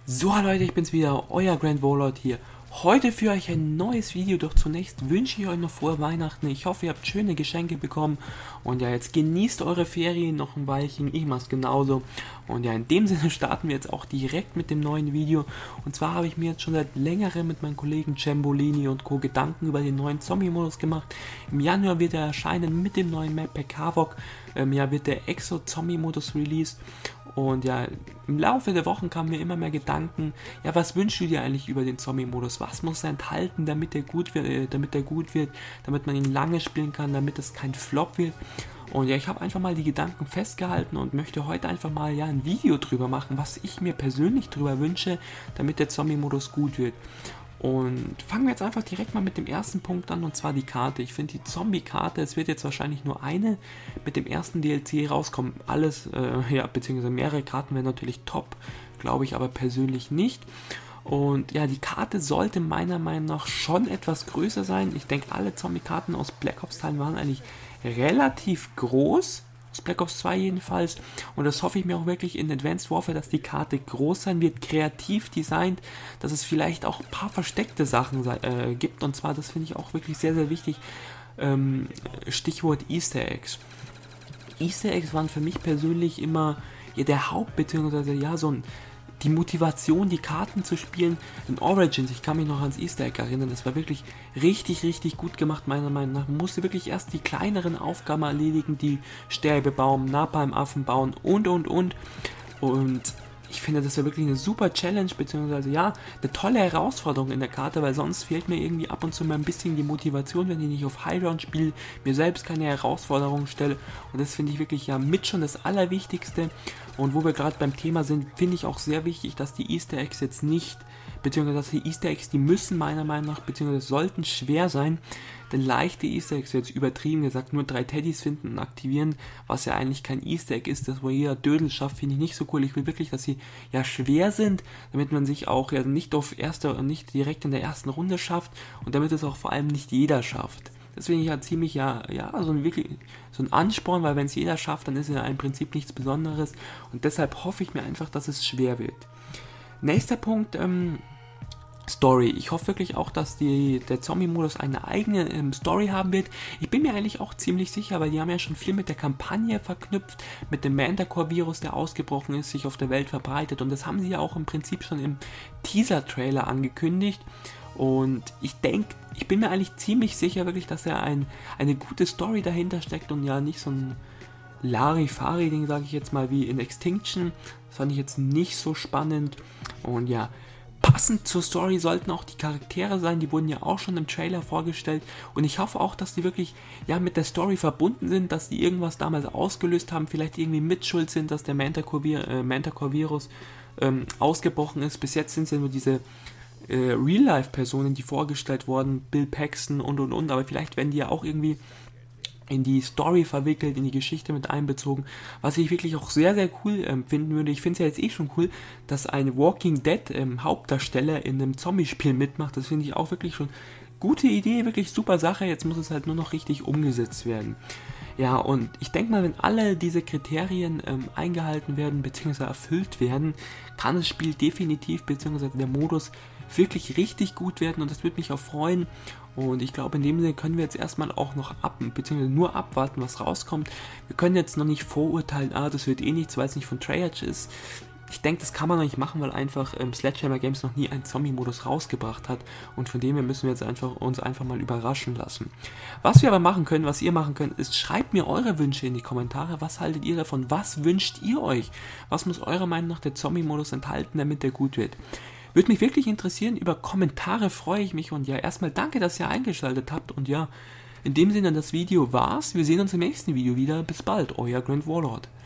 So Leute, ich bin's wieder, euer Grand Warlord hier. Heute für euch ein neues Video, doch zunächst wünsche ich euch noch frohe Weihnachten. Ich hoffe, ihr habt schöne Geschenke bekommen. Und ja, jetzt genießt eure Ferien noch ein Weilchen. Ich mach's genauso. Und ja, in dem Sinne starten wir jetzt auch direkt mit dem neuen Video. Und zwar habe ich mir jetzt schon seit längerem mit meinen Kollegen Cembolini und Co. Gedanken über den neuen Zombie-Modus gemacht. Im Januar wird er erscheinen mit dem neuen Map Pack Havoc. Ja, wird der Exo-Zombie-Modus released. Und ja, im Laufe der Wochen kamen mir immer mehr Gedanken, ja, was wünschst du dir eigentlich über den Zombie-Modus? Was muss er enthalten, damit er gut wird, damit man ihn lange spielen kann, damit es kein Flop wird? Und ja, ich habe einfach mal die Gedanken festgehalten und möchte heute einfach mal ja ein Video drüber machen, was ich mir persönlich drüber wünsche, damit der Zombie-Modus gut wird. Und fangen wir jetzt einfach direkt mal mit dem ersten Punkt an, und zwar die Karte. Ich finde die Zombie-Karte, es wird jetzt wahrscheinlich nur eine mit dem ersten DLC rauskommen. Alles, ja, beziehungsweise mehrere Karten wären natürlich top, glaube ich aber persönlich nicht. Und ja, die Karte sollte meiner Meinung nach schon etwas größer sein. Ich denke, alle Zombie-Karten aus Black Ops Teilen waren eigentlich relativ groß. Black Ops 2 jedenfalls, und das hoffe ich mir auch wirklich in Advanced Warfare, dass die Karte groß sein wird, kreativ designt, dass es vielleicht auch ein paar versteckte Sachen gibt, und zwar, das finde ich auch wirklich sehr, sehr wichtig, Stichwort Easter Eggs. Easter Eggs waren für mich persönlich immer ja, der beziehungsweise ja, so ein die Motivation, die Karten zu spielen. In Origins, ich kann mich noch ans Easter Egg erinnern, das war wirklich richtig, richtig gut gemacht, meiner Meinung nach. Man musste wirklich erst die kleineren Aufgaben erledigen, die Sterbebaum, Napalm-Affen bauen und ich finde, das ist ja wirklich eine super Challenge, beziehungsweise ja, eine tolle Herausforderung in der Karte, weil sonst fehlt mir irgendwie ab und zu mal ein bisschen die Motivation, wenn ich nicht auf Highground spiele, mir selbst keine Herausforderungen stelle, und das finde ich wirklich ja mit schon das Allerwichtigste. Und wo wir gerade beim Thema sind, finde ich auch sehr wichtig, dass die Easter Eggs jetzt nicht, beziehungsweise dass die Easter Eggs, die müssen meiner Meinung nach, beziehungsweise sollten schwer sein, denn leichte Easter Eggs, jetzt übertrieben gesagt, nur 3 Teddys finden und aktivieren, was ja eigentlich kein Easter Egg ist, das wo jeder Dödel schafft, finde ich nicht so cool. Ich will wirklich, dass sie ja schwer sind, damit man sich auch ja nicht nicht direkt in der ersten Runde schafft, und damit es auch vor allem nicht jeder schafft. Das finde ich ja ziemlich, ja, so ein Ansporn, weil wenn es jeder schafft, dann ist ja im Prinzip nichts Besonderes, und deshalb hoffe ich mir einfach, dass es schwer wird. Nächster Punkt, Story. Ich hoffe wirklich auch, dass der Zombie-Modus eine eigene Story haben wird. Ich bin mir eigentlich auch ziemlich sicher, weil die haben ja schon viel mit der Kampagne verknüpft, mit dem Manticore-Virus, der ausgebrochen ist, sich auf der Welt verbreitet, und das haben sie ja auch im Prinzip schon im Teaser-Trailer angekündigt. Und ich bin mir eigentlich ziemlich sicher wirklich, dass da eine gute Story dahinter steckt und ja nicht so ein Larifari-Ding, sage ich jetzt mal, wie in Extinction. Das fand ich jetzt nicht so spannend. Und ja, passend zur Story sollten auch die Charaktere sein, die wurden ja auch schon im Trailer vorgestellt, und ich hoffe auch, dass die wirklich ja mit der Story verbunden sind, dass die irgendwas damals ausgelöst haben, vielleicht irgendwie mitschuld sind, dass der Manticore-Virus ausgebrochen ist. Bis jetzt sind es ja nur diese Real-Life-Personen, die vorgestellt wurden, Bill Paxton und, aber vielleicht werden die ja auch irgendwie in die Story verwickelt, in die Geschichte mit einbezogen, was ich wirklich auch sehr, sehr cool finden würde. Ich finde es ja jetzt eh schon cool, dass ein Walking Dead Hauptdarsteller in einem Zombie-Spiel mitmacht. Das finde ich auch wirklich schon gute Idee, wirklich super Sache. Jetzt muss es halt nur noch richtig umgesetzt werden. Ja, und ich denke mal, wenn alle diese Kriterien eingehalten werden bzw. erfüllt werden, kann das Spiel definitiv bzw. der Modus wirklich richtig gut werden, und das würde mich auch freuen. Und ich glaube, in dem Sinne können wir jetzt erstmal auch noch beziehungsweise nur abwarten, was rauskommt. Wir können jetzt noch nicht vorurteilen, das wird eh nichts, weil es nicht von Treyarch ist. Ich denke, das kann man noch nicht machen, weil einfach Sledgehammer Games noch nie einen Zombie-Modus rausgebracht hat, und von dem her müssen wir jetzt uns einfach mal überraschen lassen. Was wir aber machen können, was ihr machen könnt, ist, schreibt mir eure Wünsche in die Kommentare. Was haltet ihr davon? Was wünscht ihr euch? Was muss eurer Meinung nach der Zombie-Modus enthalten, damit der gut wird? Würde mich wirklich interessieren, über Kommentare freue ich mich, und ja, erstmal danke, dass ihr eingeschaltet habt, und ja, in dem Sinne, das Video war's. Wir sehen uns im nächsten Video wieder. Bis bald, euer Grand Warlord.